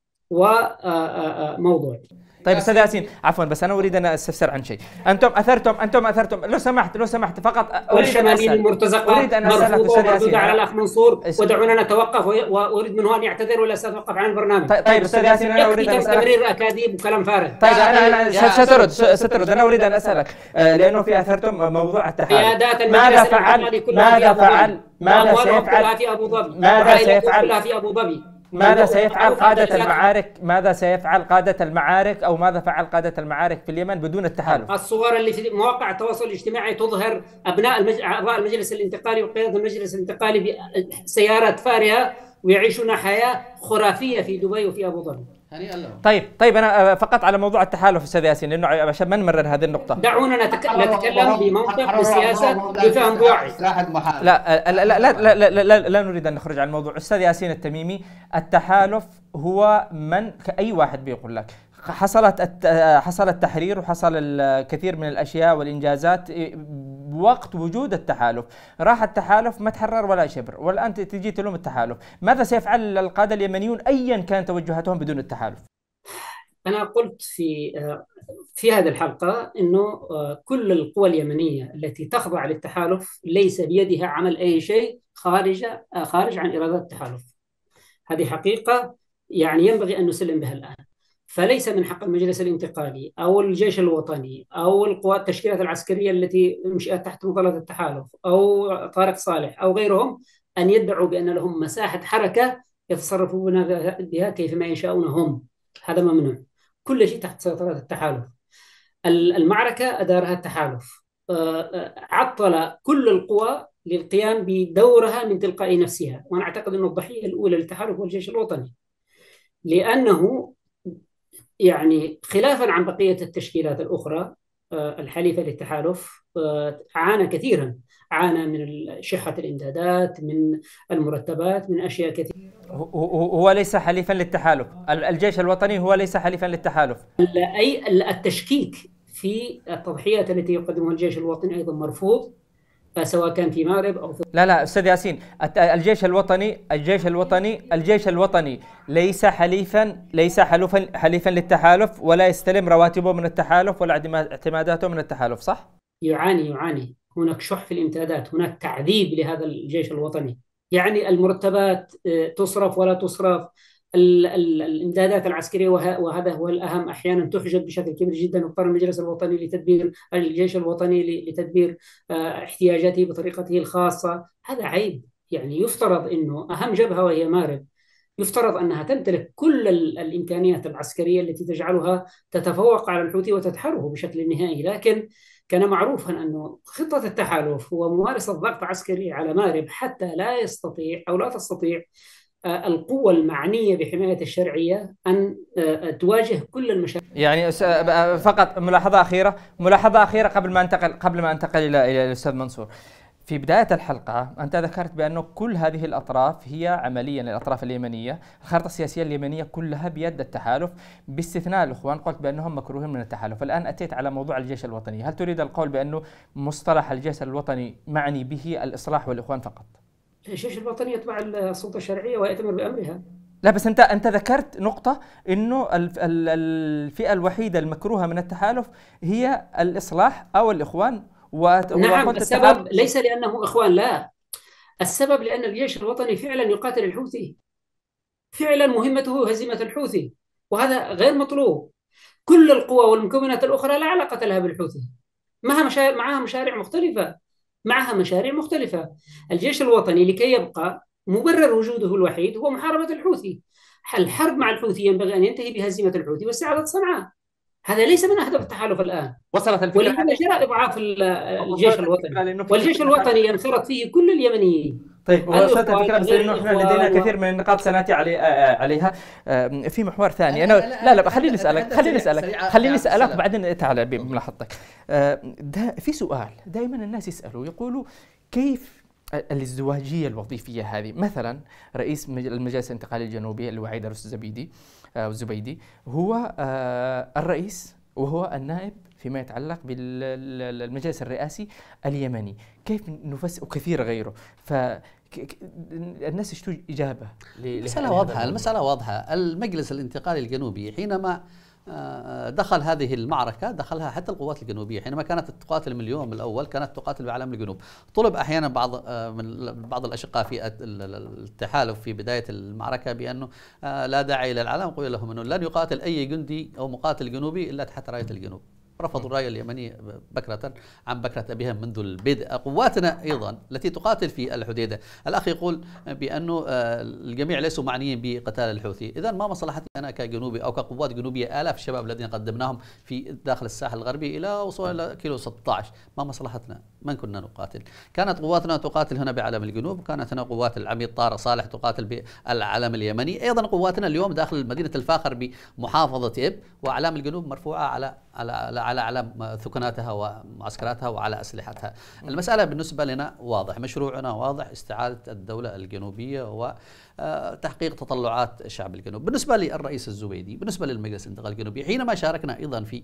وموضوع. طيب أستاذ ياسين، عفوا بس أنا أريد أن أستفسر عن شيء. أنتم أثرتم أنتم أثرتم لو سمحت لو سمحت فقط أريد أن أسأل. المرتزقات مرفوضة ومردودة على الأخ منصور، ودعونا نتوقف، وأريد منه أن يعتذر ولا سأتوقف عن البرنامج. طيب أستاذ ياسين، أنا أريد أن أسألك. تمرير أكاذيب وكلام فارغ. طيب أنا أنا سترد سترد أنا أريد أن أسألك لأنه في أثرتم موضوع التحالف. ماذا فعل؟ ماذا فعل؟ ماذا سيفعل؟ في أبو ظبي. ماذا سيفعل؟ في أبو ظبي. ماذا سيفعل قادة المعارك؟ ماذا سيفعل قادة المعارك أو ماذا فعل قادة المعارك في اليمن بدون التحالف؟ الصور اللي في مواقع التواصل الاجتماعي تظهر أبناء المج... أعضاء المجلس الانتقالي وقيادة المجلس الانتقالي بسيارات فارهة ويعيشون حياة خرافية في دبي وفي أبو ظبي. طيب طيب أنا فقط على موضوع التحالف أستاذ ياسين، لأنه عشان ما نمرر هذه النقطة. دعونا نتك... نتكلم بمنطق بسياسة بفهم واعي. لا لا لا لا لا, لا, لا, لا نريد أن نخرج عن الموضوع. أستاذ ياسين التميمي، التحالف هو من كأي واحد بيقول لك حصلت حصل التحرير وحصل الكثير من الأشياء والإنجازات بوقت وجود التحالف. راح التحالف ما تحرر ولا شبر، والآن تجي تلوم التحالف. ماذا سيفعل القادة اليمنيون أيا كانت توجهاتهم بدون التحالف؟ أنا قلت في في هذه الحلقة إنه كل القوى اليمنية التي تخضع للتحالف ليس بيدها عمل أي شيء خارج خارج عن إرادات التحالف. هذه حقيقة يعني ينبغي أن نسلم بها الآن. فليس من حق المجلس الانتقالي أو الجيش الوطني أو القوات التشكيلات العسكرية التي نشأت تحت مظلة التحالف أو طارق صالح أو غيرهم أن يدعوا بأن لهم مساحة حركة يتصرفون بها كيفما يشاءون هم. هذا ممنوع. كل شيء تحت سيطرة التحالف. المعركة أدارها التحالف، عطل كل القوى للقيام بدورها من تلقاء نفسها. وأنا أعتقد أن الضحية الأولى للتحالف هو الجيش الوطني، لأنه يعني خلافا عن بقية التشكيلات الأخرى الحليفة للتحالف عانى كثيرا، عانى من شحة الإمدادات، من المرتبات، من أشياء كثيرة. هو ليس حليفا للتحالف. الجيش الوطني هو ليس حليفا للتحالف. أي التشكيك في التضحيات التي يقدمها الجيش الوطني أيضا مرفوض، سواء كان في مارب أو في لا لا أستاذ ياسين، الجيش الوطني الجيش الوطني الجيش الوطني ليس حليفا ليس حليفا حليفا للتحالف، ولا يستلم رواتبه من التحالف ولا اعتماداته من التحالف، صح؟ يعاني يعاني هناك شح في الإمدادات، هناك تعذيب لهذا الجيش الوطني. يعني المرتبات تصرف ولا تصرف، الامدادات العسكريه وهذا هو الاهم احيانا تحجب بشكل كبير جدا، واضطر المجلس الوطني لتدبير الجيش الوطني لتدبير احتياجاته بطريقته الخاصه. هذا عيب. يعني يفترض انه اهم جبهه وهي مارب يفترض انها تمتلك كل الامكانيات العسكريه التي تجعلها تتفوق على الحوثي وتدحره بشكل نهائي، لكن كان معروفا أنه خطة التحالف هو ممارسة ضغط عسكري على مارب حتى لا يستطيع أو لا تستطيع القوة المعنية بحماية الشرعية أن تواجه كل المشاكل. يعني فقط ملاحظة أخيرة ملاحظة أخيرة قبل ما انتقل قبل ما انتقل إلى إلى الأستاذ منصور. في بداية الحلقة أنت ذكرت بأنه كل هذه الأطراف هي عمليا الأطراف اليمنية، الخارطة السياسية اليمنية كلها بيد التحالف باستثناء الإخوان، قلت بأنهم مكروهين من التحالف. الآن أتيت على موضوع الجيش الوطني، هل تريد القول بأنه مصطلح الجيش الوطني معني به الإصلاح والإخوان فقط؟ الجيش الوطني يتبع السلطة الشرعية ويأتمر بأمرها. لا بس أنت أنت ذكرت نقطة إنه الفئة الوحيدة المكروهة من التحالف هي الإصلاح أو الإخوان. نعم، السبب ليس لأنه إخوان، لا، السبب لأن الجيش الوطني فعلا يقاتل الحوثي، فعلا مهمته هزيمة الحوثي، وهذا غير مطلوب. كل القوى والمكونات الأخرى لا علاقة لها بالحوثي، معها مشاريع معها مشاريع مختلفة معها مشاريع مختلفة. الجيش الوطني لكي يبقى مبرر وجوده الوحيد هو محاربة الحوثي. الحرب مع الحوثي ينبغي أن ينتهي بهزيمة الحوثي واستعادة صنعاء. هذا ليس من أهداف التحالف الآن. وصلت الفكرة ولهذا جرى إضعاف الجيش الوطني، والجيش الوطني ينخرط فيه كل اليمنيين. طيب وصلت الفكرة، بس إنه إحنا لدينا كثير من النقاط سنأتي علي عليها في محور ثاني. أنا لا لا خليني أسألك خليني أسألك خليني أسألك بعدين تعال بملاحظتك. في سؤال دائما الناس يسألوا يقولوا كيف الازدواجية الوظيفية هذه؟ مثلا رئيس المجلس الانتقالي الجنوبي اللي هو عيدروس الزبيدي الزبيدي هو الرئيس وهو النائب فيما يتعلق بالمجلس الرئاسي اليمني. كيف نفسر وكثير غيره؟ فالناس يشتوا إجابة. المسألة واضحة، المسألة واضحة. المجلس الانتقالي الجنوبي حينما دخل هذه المعركة دخلها حتى القوات الجنوبية، حينما كانت تقاتل من اليوم الأول كانت تقاتل بعلم الجنوب. طلب أحيانا بعض من بعض الأشقاء في التحالف في بداية المعركة بأنه لا داعي إلى العلم، قيل لهم أنه لن يقاتل أي جندي أو مقاتل جنوبي إلا تحت راية الجنوب. رفضوا الراية اليمنية بكرة عن بكرة أبيهم منذ البدء. قواتنا أيضا التي تقاتل في الحديدة، الأخ يقول بأنه الجميع ليسوا معنيين بقتال الحوثي. إذا ما مصلحتي أنا كجنوبي أو كقوات جنوبية آلاف الشباب الذين قدمناهم في داخل الساحل الغربي إلى وصول إلى كيلو ستة عشر، ما مصلحتنا؟ من كنا نقاتل؟ كانت قواتنا تقاتل هنا بعلم الجنوب، كانت هنا قوات العميد طارق صالح تقاتل بالعلم اليمني، أيضا قواتنا اليوم داخل مدينة الفاخر بمحافظة إب وأعلام الجنوب مرفوعة على على على على ثكناتها ومعسكراتها وعلى أسلحتها. المسألة بالنسبة لنا واضح، مشروعنا واضح، استعادة الدولة الجنوبية وتحقيق تطلعات الشعب الجنوب. بالنسبة للرئيس الزبيدي، بالنسبة للمجلس الانتقالي الجنوبي، حينما شاركنا أيضا في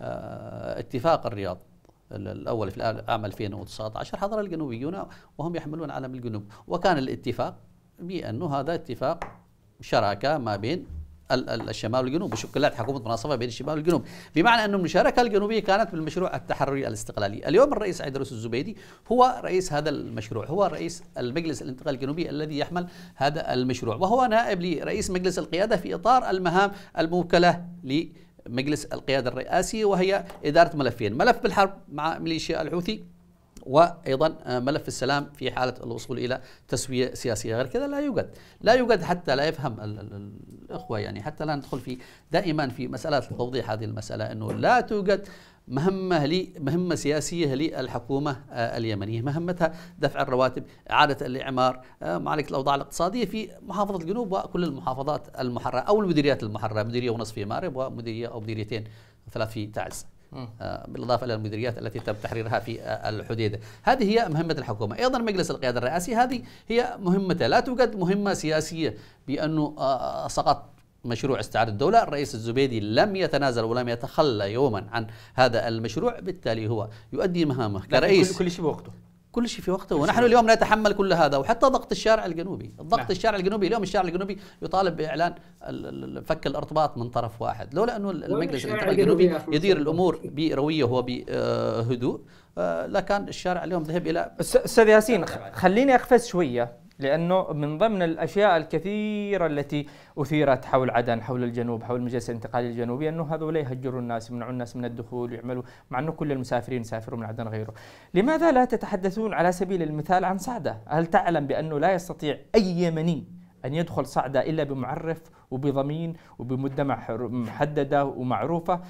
اتفاق الرياض الأول في العام ألفين وتسعة عشر حضر الجنوبيون وهم يحملون علم الجنوب، وكان الاتفاق بأنه هذا اتفاق شراكة ما بين الشمال والجنوب وشكلت حكومة مناصفة بين الشمال والجنوب، بمعنى أن المشاركة الجنوبية كانت بالمشروع التحرري الاستقلالي. اليوم الرئيس عيدروس الزبيدي هو رئيس هذا المشروع، هو رئيس المجلس الانتقالي الجنوبي الذي يحمل هذا المشروع، وهو نائب لرئيس مجلس القيادة في إطار المهام الموكلة لمجلس القيادة الرئاسي، وهي إدارة ملفين: ملف بالحرب مع ميليشيا الحوثي، وأيضا ملف السلام في حالة الوصول إلى تسوية سياسية. غير كذا لا يوجد لا يوجد حتى لا يفهم الإخوة، يعني حتى لا ندخل في دائما في مسألة توضيح هذه المسألة، أنه لا توجد مهمة لي مهمة سياسية للحكومة اليمنية. مهمتها دفع الرواتب، إعادة الإعمار، معالجة الأوضاع الاقتصادية في محافظة الجنوب وكل المحافظات المحررة أو المديريات المحررة، مديرية ونصف في مارب ومديرية أو مديريتين ثلاث في تعز، بالإضافة إلى المديريات التي تم تحريرها في الحديدة. هذه هي مهمة الحكومة. أيضا مجلس القيادة الرئاسي هذه هي مهمته، لا توجد مهمة سياسية بأنه سقط مشروع استعادة الدولة. الرئيس الزبيدي لم يتنازل ولم يتخلى يوما عن هذا المشروع، بالتالي هو يؤدي مهامه كرئيس. كل شيء بوقته، كل شيء في وقته، ونحن اليوم نتحمل كل هذا، وحتى ضغط الشارع الجنوبي، الضغط نعم. الشارع الجنوبي اليوم الشارع الجنوبي يطالب بإعلان فك الارتباط من طرف واحد، لولا أنه المجلس الانتقالي الجنوبي يدير الأمور بروية وبهدوء لكان الشارع اليوم ذهب إلى. أستاذ ياسين خليني أقفز شوية، لأنه من ضمن الأشياء الكثيرة التي أثيرت حول عدن، حول الجنوب، حول المجلس الانتقالي الجنوبي، أنه هذول يهجروا الناس، يمنعوا الناس من الدخول، يعملوا، مع أنه كل المسافرين يسافروا من عدن غيره. لماذا لا تتحدثون على سبيل المثال عن صعدة؟ هل تعلم بأنه لا يستطيع أي يمني أن يدخل صعدة إلا بمعرف وبضمين وبمدة محددة ومعروفة،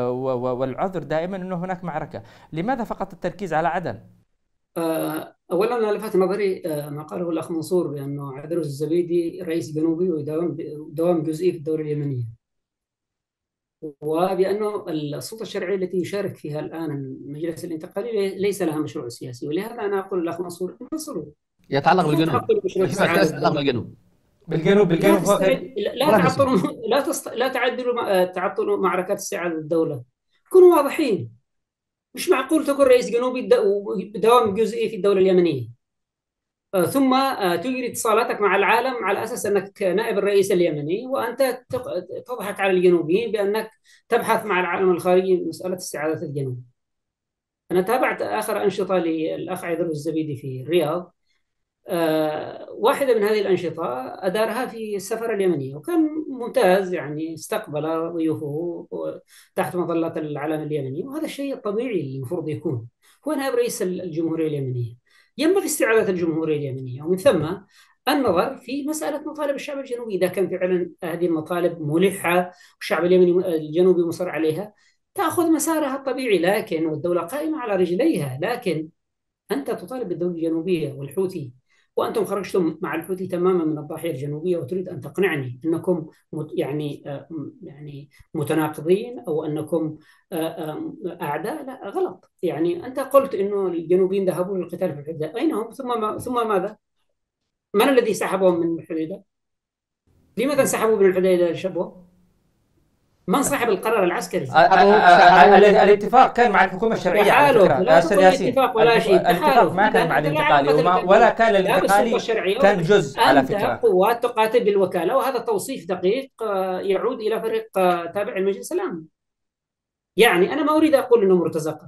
والعذر دائما أنه هناك معركة؟ لماذا فقط التركيز على عدن؟ أولا أنا لفت نظري ما قاله الأخ منصور بأنه عيدروس الزبيدي رئيس جنوبي ودوام دوام جزئي في الدولة اليمنية، وبأنه السلطة الشرعية التي يشارك فيها الآن المجلس الانتقالي ليس لها مشروع سياسي. ولهذا أنا أقول للأخ منصور انصروا. يتعلق بالجنوب، يتعلق بالجنوب بالجنوب بالجنوب لا تعطلوا لا تست... لا تعدلوا تعطلوا معركات استعادة الدولة، كونوا واضحين. مش معقول تكون رئيس جنوبي بدوام جزئي في الدولة اليمنية آه ثم آه تجري اتصالاتك مع العالم على أساس أنك نائب الرئيس اليمني، وأنت تضحك على الجنوبيين بأنك تبحث مع العالم الخارجي مسألة استعادة الجنوب. أنا تابعت آخر أنشطة للأخ عيدروس الزبيدي في الرياض، آه واحدة من هذه الأنشطة أدارها في السفارة اليمنية وكان ممتاز، يعني استقبل ضيوفه تحت مظلة العلم اليمني، وهذا الشيء الطبيعي المفروض يكون. هو نائب رئيس الجمهورية اليمنية، ينبغي استعادة الجمهورية اليمنية، ومن ثم النظر في مسألة مطالب الشعب الجنوبي إذا كان فعلا هذه المطالب ملحة والشعب اليمني الجنوبي مصر عليها. تأخذ مسارها الطبيعي، لكن والدولة قائمة على رجليها. لكن أنت تطالب بالدولة الجنوبية والحوثي، وأنتم خرجتم مع الحوثي تماما من الضاحية الجنوبية، وتريد أن تقنعني أنكم يعني يعني متناقضين أو أنكم أعداء. لا، غلط. يعني أنت قلت أنه الجنوبيين ذهبوا للقتال في الحديدة، أين هم؟ ثم ما ثم ماذا؟ من الذي سحبهم من الحديدة؟ لماذا انسحبوا من الحديدة يا شباب؟ من صاحب القرار العسكري؟ الاتفاق كان مع الحكومة الشرعية على فكرة لا أستاذ ياسين. اتفاق ولا شيء. الاتفاق ما كان مع الانتقالي ولا كان الانتقالي، كان جزء على فكرة. أنت قوات تقاتل بالوكالة، وهذا توصيف دقيق يعود إلى فريق تابع لمجلس الأمن. يعني أنا ما أريد أقول أنه مرتزقة،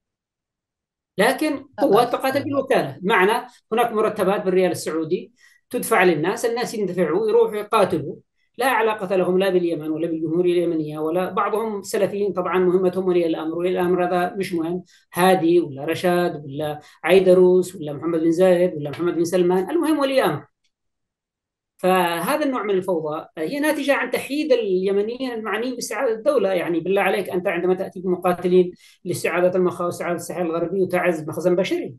لكن قوات تقاتل بالوكالة، معنى هناك مرتبات بالريال السعودي تدفع للناس، الناس يندفعوا يروحوا يقاتلوا، لا علاقة لهم لا باليمن ولا بالجمهورية اليمنية، ولا بعضهم سلفيين طبعا مهمتهم ولي الأمر. ولي الأمر هذا مش مهم، هادي ولا رشاد ولا عيدروس ولا محمد بن زايد ولا محمد بن سلمان، المهم ولي أمر. فهذا النوع من الفوضى هي ناتجة عن تحييد اليمنيين المعنيين باستعادة الدولة. يعني بالله عليك، أنت عندما تأتي بمقاتلين لاستعادة المخا واستعادة الساحل الغربي وتعز مخزن بشري،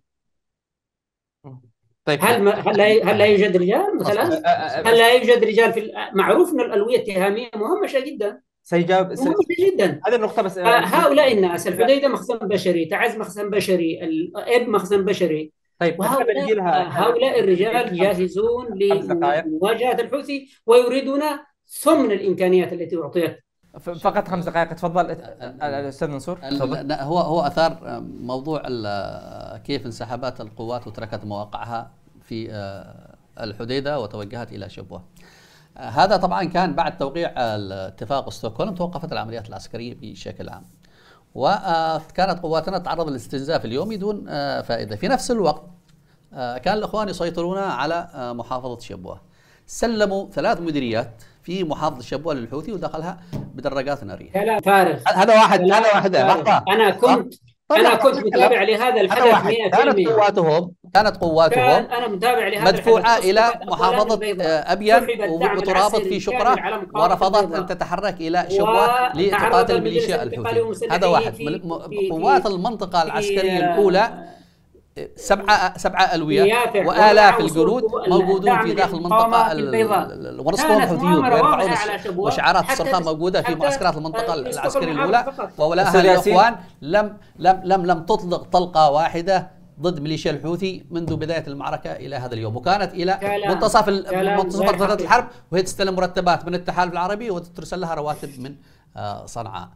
طيب هل ما هل لا هل لا يوجد رجال مثلا؟ هل لا يوجد رجال في معروف ان الالويه التهاميه مهمشه جدا. سيجاوب مهمشه جدا هذه النقطة. بس هؤلاء الناس، الحديده مخزن بشري، تعز مخزن بشري، الاب مخزن بشري. طيب وهؤلاء هؤلاء الرجال جاهزون لمواجهه الحوثي ويريدون ثمن الامكانيات التي اعطيت. فقط خمس دقائق، تفضل الاستاذ منصور. هو هو اثار موضوع كيف انسحبت القوات وتركت مواقعها في الحديدة وتوجهت إلى شبوة. هذا طبعا كان بعد توقيع الاتفاق ستوكهولم، توقفت العمليات العسكرية بشكل عام، وكانت قواتنا تتعرض للاستنزاف اليومي دون فائدة. في نفس الوقت كان الإخوان يسيطرون على محافظة شبوة، سلموا ثلاث مديريات في محافظة شبوة للحوثي ودخلها بدراجات نارية. كلام فارغ. هذا واحد هذا واحد لحظة. أنا كنت أنا كنت متابع لهذا الحدث مئة بالمئة. كانت قواتهم كانت قواتهم كان أنا متابع لهذا مدفوعة إلى محافظة أبين وترابط في شقرة، ورفضت أن تتحرك إلى شبوة لتقاتل ميليشيا الحوثي. هذا واحد. قوات المنطقة العسكرية الأولى سبعة سبعة ألوية وآلاف الجنود موجودون في داخل المنطقة، ونصفهم حوثيون ويرفعون وشعارات الصرخة موجودة في معسكرات المنطقة العسكرية الأولى، وولاءها الإخوان لم لم لم لم تطلق طلقة واحدة ضد ميليشيا الحوثي منذ بداية المعركة إلى هذا اليوم، وكانت إلى منتصف منتصف فترة الحرب وهي تستلم مرتبات من التحالف العربي وترسل لها رواتب من صنعاء.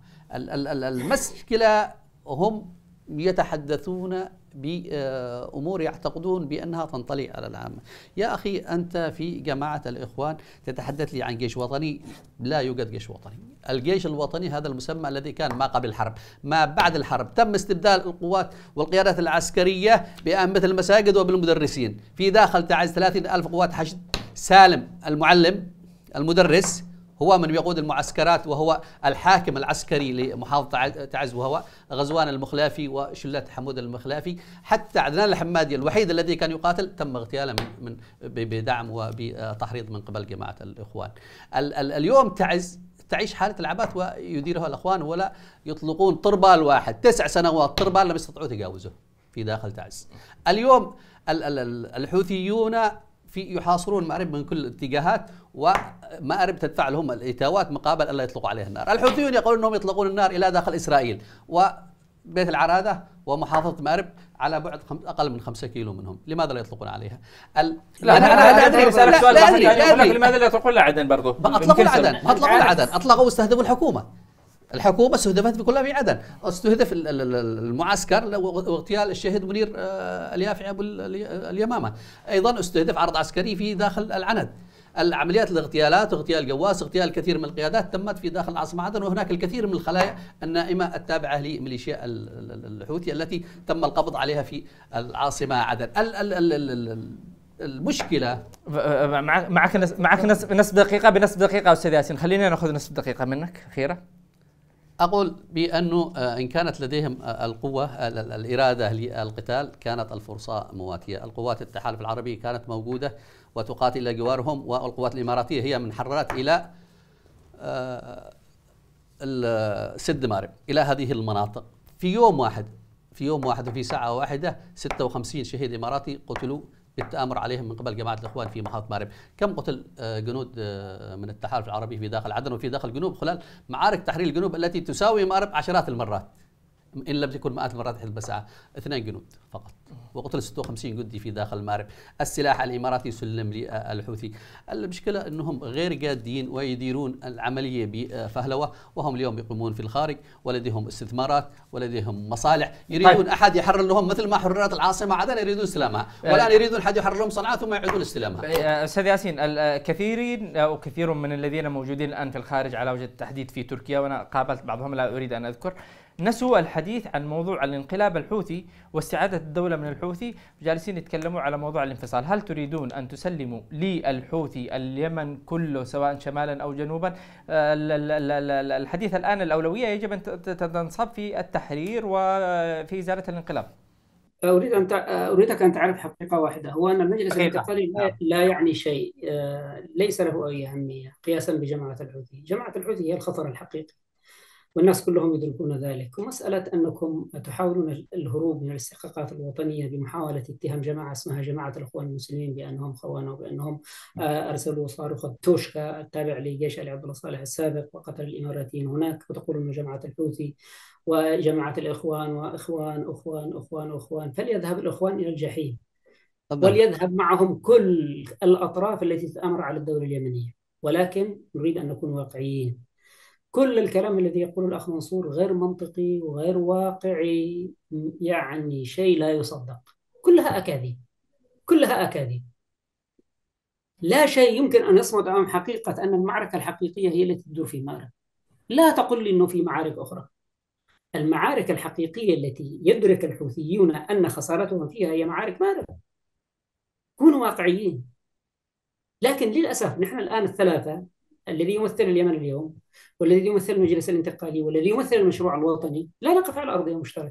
المشكلة هم يتحدثون بأمور يعتقدون بأنها تنطلي على العامة. يا أخي أنت في جماعة الإخوان تتحدث لي عن جيش وطني، لا يوجد جيش وطني. الجيش الوطني هذا المسمى الذي كان ما قبل الحرب. ما بعد الحرب تم استبدال القوات والقيادات العسكرية بأئمة المساجد وبالمدرسين. في داخل تعز ثلاثين ألف قوات حشد. سالم المعلم المدرس هو من يقود المعسكرات، وهو الحاكم العسكري لمحافظة تعز، وهو غزوان المخلافي وشلة حمود المخلافي. حتى عدنان الحمادي الوحيد الذي كان يقاتل تم اغتياله من بدعم وبتحريض من قبل جماعة الإخوان. ال ال اليوم تعز تعيش حالة العبات ويديرها الإخوان، ولا يطلقون طربال واحد. تسع سنوات طربال لم يستطيعوا تجاوزه في داخل تعز. اليوم ال ال الحوثيون في يحاصرون مأرب من كل الاتجاهات، ومأرب تدفع لهم الإتاوات مقابل ألا يطلقوا عليها النار. الحوثيون يقولون أنهم يطلقون النار إلى داخل إسرائيل وبيت العرادة ومحافظة مأرب على بعد أقل من خمسة كيلو منهم. لماذا لا يطلقون عليها؟ ال... لا أنا أنا أدري أسألك سؤال واحد، لماذا لا يطلقون لعدن برضو؟ أطلقوا العدن أطلقوا العدن أطلقوا واستهدفوا الحكومة. الحكومة استهدفت بكلها في عدن. استهدف المعسكر واغتيال الشهيد منير اليافعي أبو اليمامة. أيضا استهدف عرض عسكري في داخل العند. العمليات الاغتيالات، اغتيال جواس، اغتيال كثير من القيادات تمت في داخل العاصمة عدن، وهناك الكثير من الخلايا النائمة التابعة لميليشيا الحوثي التي تم القبض عليها في العاصمة عدن. المشكلة معك معك نصف دقيقة بنصف دقيقة أستاذ ياسين، خلينا نأخذ نصف دقيقة منك أخيرا. أقول بأنه إن كانت لديهم القوة الإرادة للقتال كانت الفرصة مواتية. القوات التحالف العربي كانت موجودة وتقاتل إلى جوارهم، والقوات الإماراتية هي من حررت إلى سد مارب إلى هذه المناطق في يوم واحد في يوم واحد وفي ساعة واحدة ستة وخمسين شهيد إماراتي قتلوا بالتآمر عليهم من قبل جماعة الإخوان في محافظة مارب. كم قتل جنود من التحالف العربي في داخل عدن وفي داخل الجنوب خلال معارك تحرير الجنوب التي تساوي مارب عشرات المرات إن لم تكن مئات المرات حسب الساعة؟ اثنين جنود فقط وقتل ستة وخمسين جندي في داخل مارب. السلاح الإماراتي سلم للحوثي. المشكلة أنهم غير جادين ويديرون العملية بفهلوة وهم اليوم يقومون في الخارج ولديهم استثمارات ولديهم مصالح يريدون طيب. أحد يحرر لهم مثل ما حررت العاصمة عدن يريدون استلامها والآن يريدون أحد يحرر لهم صنعاء ثم يعيدون استلامها. أستاذ ياسين الكثيرين أو كثير من الذين موجودين الآن في الخارج على وجه التحديد في تركيا وأنا قابلت بعضهم لا أريد أن أذكر نسوا الحديث عن موضوع الانقلاب الحوثي واستعادة الدولة من الحوثي جالسين يتكلموا على موضوع الانفصال. هل تريدون أن تسلموا للحوثي اليمن كله سواء شمالا أو جنوبا؟ الحديث الآن الأولوية يجب أن تنصب في التحرير وفي إزالة الانقلاب. أريد أن أريدك أن تعرف حقيقة واحدة، هو أن المجلس الانتقالي لا, لا يعني شيء، ليس له أي أهمية قياسا بجماعة الحوثي. جماعة الحوثي هي الخطر الحقيقي والناس كلهم يدركون ذلك. ومسألة أنكم تحاولون الهروب من الاستحقاقات الوطنية بمحاولة اتهام جماعة اسمها جماعة الإخوان المسلمين بأنهم خونوا وبأنهم أرسلوا صاروخ التوشكا التابع لجيش علي عبد الله صالح السابق وقتل الإماراتيين هناك، وتقولون جماعة الحوثي وجماعة الإخوان وإخوان أخوان أخوان أخوان. فليذهب الإخوان إلى الجحيم وليذهب معهم كل الأطراف التي تتآمر على الدولة اليمنية. ولكن نريد أن نكون واقعيين. كل الكلام الذي يقوله الأخ منصور غير منطقي وغير واقعي، يعني شيء لا يصدق. كلها أكاذيب كلها أكاذيب. لا شيء يمكن أن يصمد أمام حقيقة أن المعركة الحقيقية هي التي تدور في مارب. لا تقل لي أنه في معارك أخرى. المعارك الحقيقية التي يدرك الحوثيون أن خسارتهم فيها هي معارك مارب. كونوا واقعيين. لكن للأسف نحن الآن الثلاثة، الذي يمثل اليمن اليوم والذي يمثل المجلس الانتقالي والذي يمثل المشروع الوطني، لا نقف على أرضية مشتركة.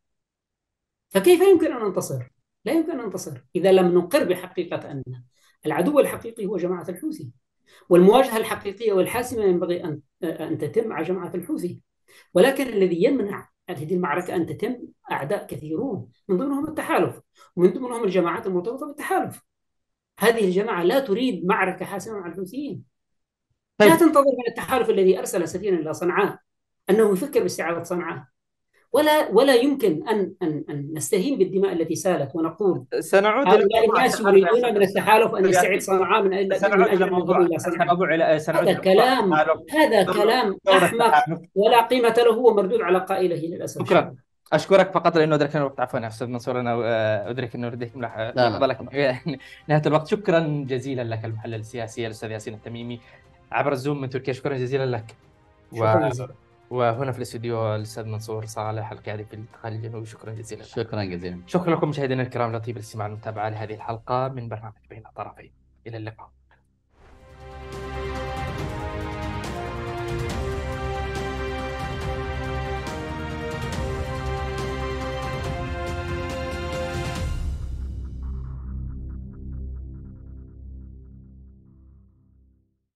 فكيف يمكن أن ننتصر؟ لا يمكن أن ننتصر إذا لم نقر بحقيقة أن العدو الحقيقي هو جماعة الحوثي، والمواجهة الحقيقية والحاسمة ينبغي أن أن تتم مع جماعة الحوثي. ولكن الذي يمنع هذه المعركة أن تتم أعداء كثيرون، من ضمنهم التحالف ومن ضمنهم الجماعات المرتبطة بالتحالف. هذه الجماعة لا تريد معركة حاسمة مع الحوثيين. طيب. لا تنتظر من التحالف الذي أرسل سفينة إلى صنعاء أنه يفكر باستعادة صنعاء، ولا ولا يمكن أن أن أن نستهين بالدماء التي سالت ونقول سنعود هؤلاء الناس يريدون من التحالف أن يستعيد صنعاء من أجل الذهاب إلى صنعاء. هذا كلام هذا كلام أحمق ولا قيمة له ومردود على قائله للأسف. شكرا. أشكرك فقط لأنه أدرك الوقت. عفوا يا أستاذ منصور، أنا أدرك أنه رديك لك نهاية الوقت. شكرا جزيلا لك المحلل السياسي الأستاذ ياسين التميمي عبر الزوم من تركيا. شكرا جزيلا لك. شكرا جزيلا. وهنا في الاستوديو الأستاذ منصور صالح القاعدي في الانتقال الجنوبي. شكرا جزيلا. شكرا جزيلا. شكرا لكم مشاهدينا الكرام لطيب الاستماع والمتابعة لهذه الحلقة من برنامج بين الطرفين. إلى اللقاء.